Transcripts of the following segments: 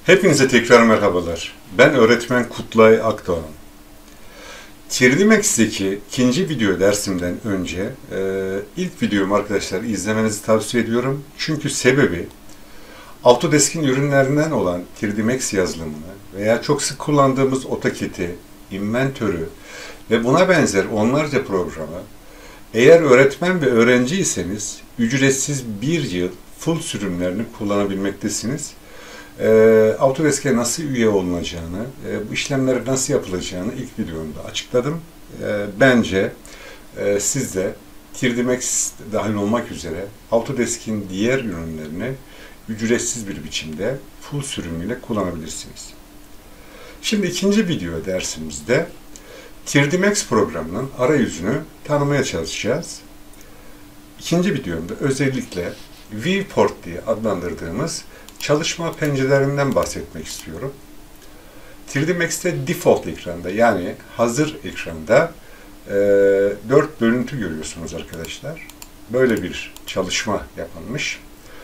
Hepinize tekrar merhabalar. Ben öğretmen Kutlay Akdoğan. 3D Max'teki ikinci video dersimden önce ilk videomu arkadaşlar izlemenizi tavsiye ediyorum. Çünkü sebebi Autodesk'in ürünlerinden olan 3D Max yazılımını veya çok sık kullandığımız AutoCAD'i, Inventor'ü ve buna benzer onlarca programı eğer öğretmen ve öğrenciyseniz ücretsiz bir yıl full sürümlerini kullanabilmektesiniz. Autodesk'e nasıl üye olunacağını, bu işlemleri nasıl yapılacağını ilk videomda açıkladım. Bence siz de 3D Max dahil olmak üzere Autodesk'in diğer ürünlerini ücretsiz bir biçimde full sürümüyle kullanabilirsiniz. Şimdi ikinci video dersimizde 3D Max programının arayüzünü tanımaya çalışacağız. İkinci videomda özellikle Viewport diye adlandırdığımız çalışma pencerelerinden bahsetmek istiyorum. 3D Max'te default ekranda yani hazır ekranda 4 görüntü görüyorsunuz arkadaşlar. Böyle bir çalışma yapılmış.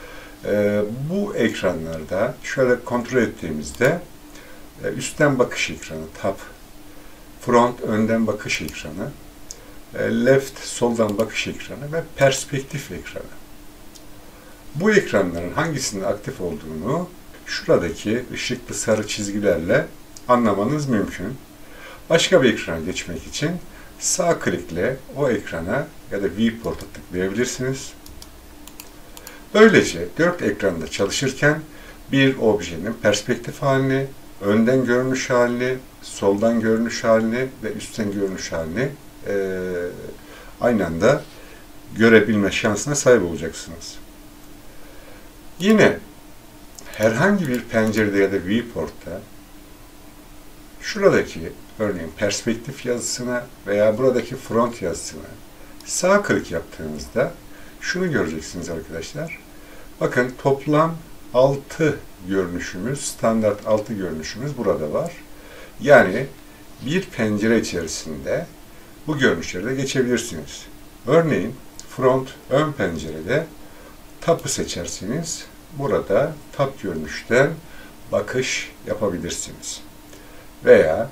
Bu ekranlarda şöyle kontrol ettiğimizde üstten bakış ekranı, tab, front önden bakış ekranı, left soldan bakış ekranı ve perspektif ekranı. Bu ekranların hangisinin aktif olduğunu şuradaki ışıklı sarı çizgilerle anlamanız mümkün. Başka bir ekrana geçmek için sağ klikle o ekrana ya da Viewport'a tıklayabilirsiniz. Böylece 4 ekranda çalışırken bir objenin perspektif halini, önden görünüş halini, soldan görünüş halini ve üstten görünüş halini aynı anda görebilme şansına sahip olacaksınız. Yine herhangi bir pencerede ya da viewport'ta şuradaki örneğin perspektif yazısına veya buradaki front yazısına sağ klik yaptığınızda şunu göreceksiniz arkadaşlar. Bakın toplam 6 görünüşümüz, standart 6 görünüşümüz burada var. Yani bir pencere içerisinde bu görünüşleri de geçebilirsiniz. Örneğin front ön pencerede tab'ı seçerseniz burada tab görünüşten bakış yapabilirsiniz. Veya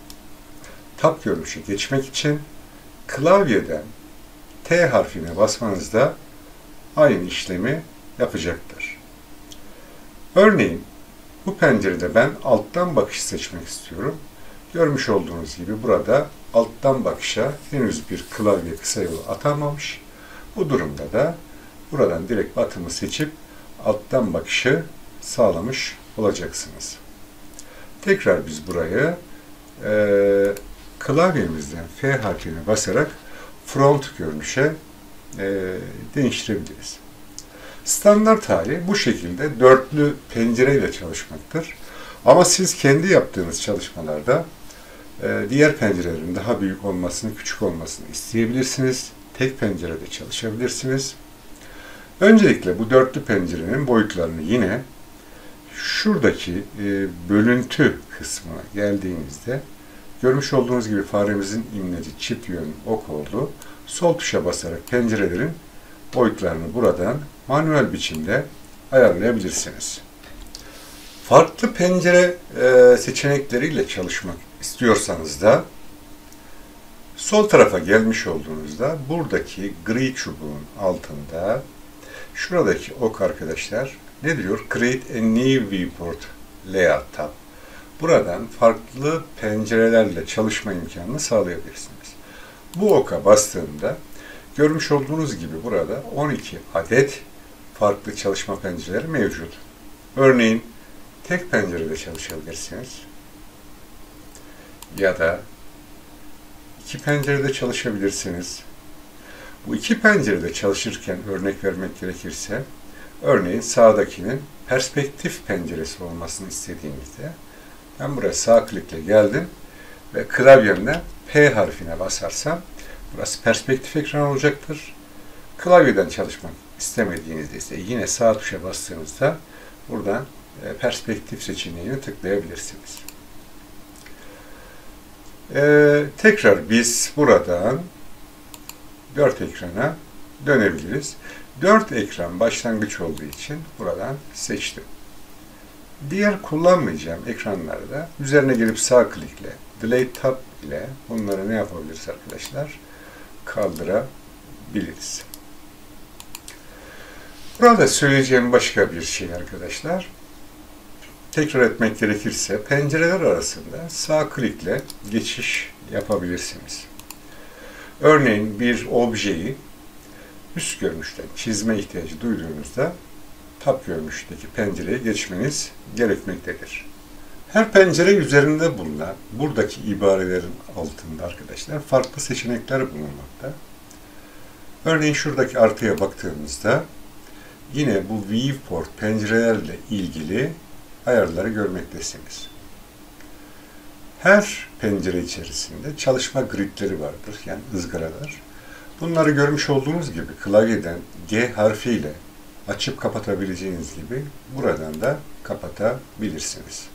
tab görünüşe geçmek için klavyeden T harfine basmanızda aynı işlemi yapacaktır. Örneğin bu pencerede ben alttan bakış seçmek istiyorum. Görmüş olduğunuz gibi burada alttan bakışa henüz bir klavye kısa yolu atanmamış. Bu durumda da buradan direkt batımı seçip alttan bakışı sağlamış olacaksınız. Tekrar biz burayı klavyemizden F harfine basarak front görünüşe değiştirebiliriz. Standart hali bu şekilde dörtlü pencereyle çalışmaktır. Ama siz kendi yaptığınız çalışmalarda diğer pencerelerin daha büyük olmasını, küçük olmasını isteyebilirsiniz. Tek pencerede çalışabilirsiniz. Öncelikle bu dörtlü pencerenin boyutlarını yine şuradaki bölüntü kısmına geldiğinizde görmüş olduğunuz gibi faremizin imleci çift yönlü ok oldu. Sol tuşa basarak pencerelerin boyutlarını buradan manuel biçimde ayarlayabilirsiniz. Farklı pencere seçenekleriyle çalışmak istiyorsanız da sol tarafa gelmiş olduğunuzda buradaki gri çubuğun altında şuradaki ok arkadaşlar ne diyor? Create a new viewport layout tab. Buradan farklı pencerelerle çalışma imkanını sağlayabilirsiniz. Bu oka bastığımda görmüş olduğunuz gibi burada 12 adet farklı çalışma pencereleri mevcut. Örneğin tek pencerede çalışabilirsiniz. Ya da iki pencerede çalışabilirsiniz. Bu iki pencerede çalışırken örnek vermek gerekirse, örneğin sağdakinin perspektif penceresi olmasını istediğimizde ben buraya sağ klikle geldim ve klavyemden P harfine basarsam burası perspektif ekran olacaktır. Klavyeden çalışmak istemediğinizde ise yine sağ tuşa bastığınızda buradan perspektif seçeneğini tıklayabilirsiniz. Tekrar biz buradan 4 ekrana dönebiliriz. 4 ekran başlangıç olduğu için buradan seçtim. Diğer kullanmayacağım ekranlarda üzerine gelip sağ klikle, Delete Tab ile bunları ne yapabiliriz arkadaşlar? Kaldırabiliriz. Burada söyleyeceğim başka bir şey arkadaşlar. Tekrar etmek gerekirse pencereler arasında sağ klikle geçiş yapabilirsiniz. Örneğin bir objeyi üst görünüşten çizme ihtiyacı duyduğunuzda tab görünüşteki pencereye geçmeniz gerekmektedir. Her pencere üzerinde bulunan buradaki ibarelerin altında arkadaşlar farklı seçenekler bulunmakta. Örneğin şuradaki artıya baktığımızda yine bu viewport pencerelerle ilgili ayarları görmektesiniz. Her pencere içerisinde çalışma gridleri vardır, yani ızgaralar. Bunları görmüş olduğunuz gibi klavyeden G harfiyle açıp kapatabileceğiniz gibi buradan da kapatabilirsiniz.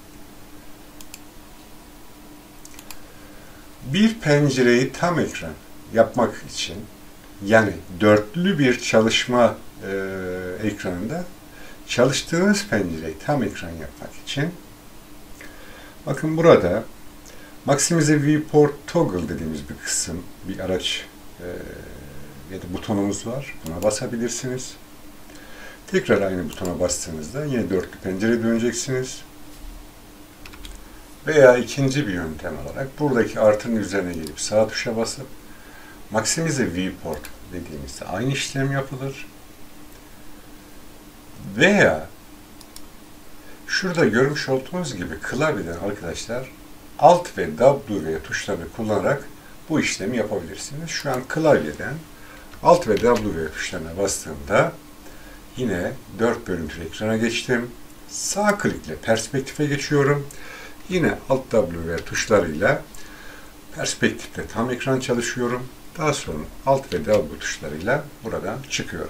Bir pencereyi tam ekran yapmak için, yani dörtlü bir çalışma ekranında çalıştığınız pencereyi tam ekran yapmak için bakın burada Maximize Viewport Toggle dediğimiz bir kısım, bir araç ya da butonumuz var. Buna basabilirsiniz. Tekrar aynı butona bastığınızda yine dörtlü pencereye döneceksiniz. Veya ikinci bir yöntem olarak buradaki artının üzerine gelip sağ tuşa basıp Maximize Viewport dediğimizde aynı işlem yapılır. Veya şurada görmüş olduğunuz gibi klavyeden arkadaşlar Alt ve W tuşlarını kullanarak bu işlemi yapabilirsiniz. Şu an klavyeden Alt ve W tuşlarına bastığımda yine 4 bölüntülü ekrana geçtim. Sağ klikle perspektife geçiyorum. Yine Alt W tuşlarıyla perspektifte tam ekran çalışıyorum. Daha sonra Alt ve W tuşlarıyla buradan çıkıyorum.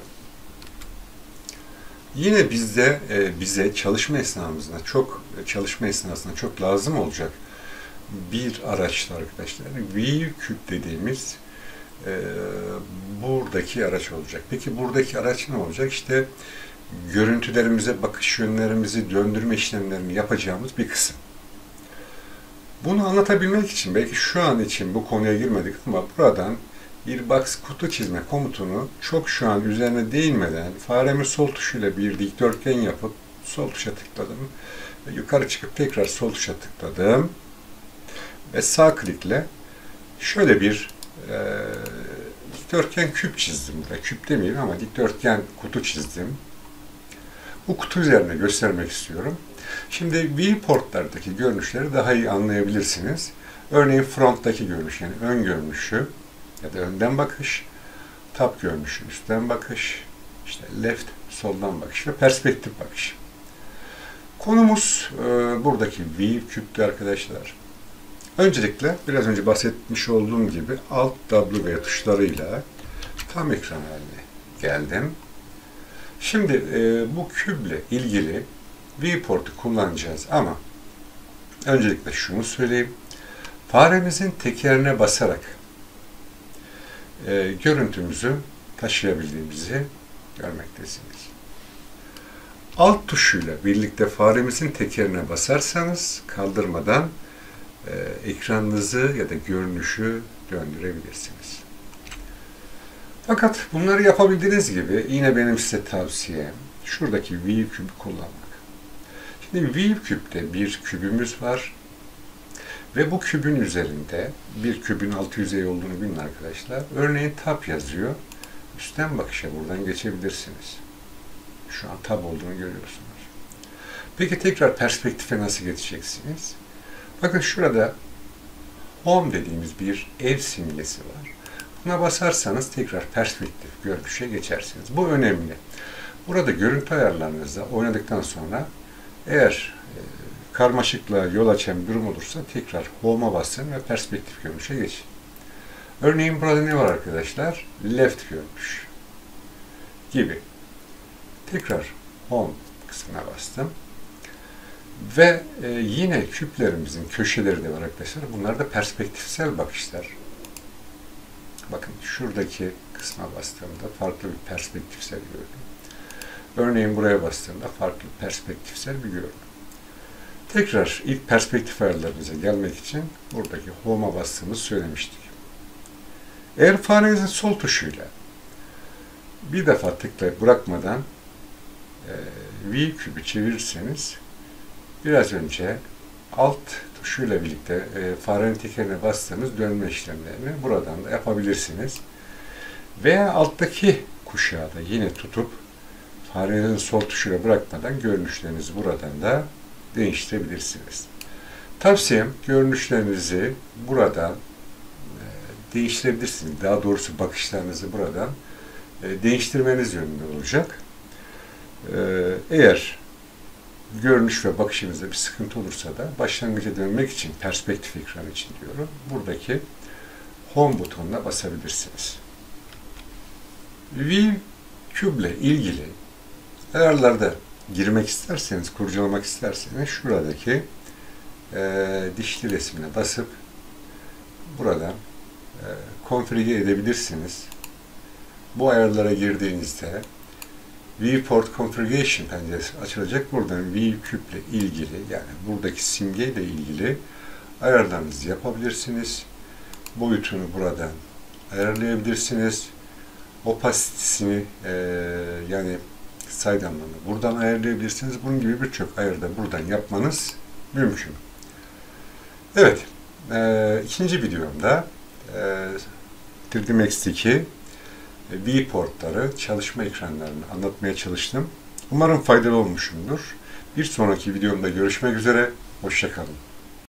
Yine bize çalışma esnasında çok lazım olacak bir araçta arkadaşlar ViewCube dediğimiz buradaki araç olacak. Peki buradaki araç ne olacak? İşte görüntülerimize bakış yönlerimizi döndürme işlemlerini yapacağımız bir kısım. Bunu anlatabilmek için belki şu an için bu konuya girmedik ama buradan bir box kutu çizme komutunu çok şu an üzerine değinmeden faremin sol tuşuyla bir dikdörtgen yapıp sol tuşa tıkladım ve yukarı çıkıp tekrar sol tuşa tıkladım ve sağ klikle şöyle bir dikdörtgen küp çizdim. Burada küp demeyeyim ama dikdörtgen kutu çizdim. Bu kutu üzerine göstermek istiyorum. Şimdi viewportlardaki görünüşleri daha iyi anlayabilirsiniz. Örneğin fronttaki görünüş, yani ön görünüşü ya da önden bakış, tab görünüşü, üstten bakış, işte left, soldan bakış ve perspektif bakış. Konumuz buradaki ViewCube'de arkadaşlar. Öncelikle biraz önce bahsetmiş olduğum gibi Alt W tuşlarıyla tam ekran haline geldim. Şimdi bu küple ilgili viewport'u kullanacağız ama öncelikle şunu söyleyeyim. Faremizin tekerine basarak görüntümüzü taşıyabildiğimizi görmektesiniz. Alt tuşuyla birlikte faremizin tekerine basarsanız kaldırmadan ekranınızı ya da görünüşü döndürebilirsiniz. Fakat bunları yapabildiğiniz gibi yine benim size tavsiyem şuradaki ViewCube'u kullanmak. Şimdi ViewCube'de bir kübümüz var ve bu kübün üzerinde bir kübün altı yüzey olduğunu bilin arkadaşlar. Örneğin tab yazıyor. Üstten bakışa buradan geçebilirsiniz. Şu an tab olduğunu görüyorsunuz. Peki tekrar perspektife nasıl geçeceksiniz? Bakın şurada Home dediğimiz bir ev simgesi var. Buna basarsanız tekrar perspektif görünüşe geçersiniz. Bu önemli. Burada görüntü ayarlarınızda oynadıktan sonra eğer karmaşıklığa yol açan bir durum olursa tekrar Home'a basın ve perspektif görünüşe geçin. Örneğin burada ne var arkadaşlar? Left görünüş gibi. Tekrar Home kısmına bastım. Ve yine küplerimizin köşeleri de var arkadaşlar. Bunlar da perspektifsel bakışlar. Bakın şuradaki kısma bastığımda farklı bir perspektifsel gördüm. Örneğin buraya bastığımda farklı perspektifsel bir görünüm. Tekrar ilk perspektif ayarlarımıza gelmek için buradaki Home'a bastığımızı söylemiştik. Eğer farenizin sol tuşuyla bir defa tıklayıp bırakmadan V küpü çevirirseniz biraz önce alt tuşuyla birlikte farenin tekerine bastığımız dönme işlemlerini buradan da yapabilirsiniz. Veya alttaki kuşağı da yine tutup farenin sol tuşuyla bırakmadan görünüşlerinizi buradan da değiştirebilirsiniz. Tavsiyem görünüşlerinizi buradan değiştirebilirsiniz. Daha doğrusu bakışlarınızı buradan değiştirmeniz yönünde olacak. Eğer görünüş ve bakışınızda bir sıkıntı olursa da başlangıca dönmek için, perspektif ekranı için diyorum, buradaki Home butonuna basabilirsiniz. View Cube ile ilgili ayarlarda girmek isterseniz, kurcalamak isterseniz şuradaki dişli resmine basıp buradan konfigüre edebilirsiniz. Bu ayarlara girdiğinizde Viewport Configuration penceresi açılacak. Buradan ViewCube ile ilgili, yani buradaki simgeyle ilgili ayarlarınızı yapabilirsiniz. Boyutunu buradan ayarlayabilirsiniz. Opacitesini yani saydamlığını buradan ayarlayabilirsiniz. Bunun gibi birçok ayarı da buradan yapmanız mümkün. Evet, ikinci videomda 3D Max'teki viewportları, çalışma ekranlarını anlatmaya çalıştım. Umarım faydalı olmuşumdur. Bir sonraki videomda görüşmek üzere, hoşça kalın.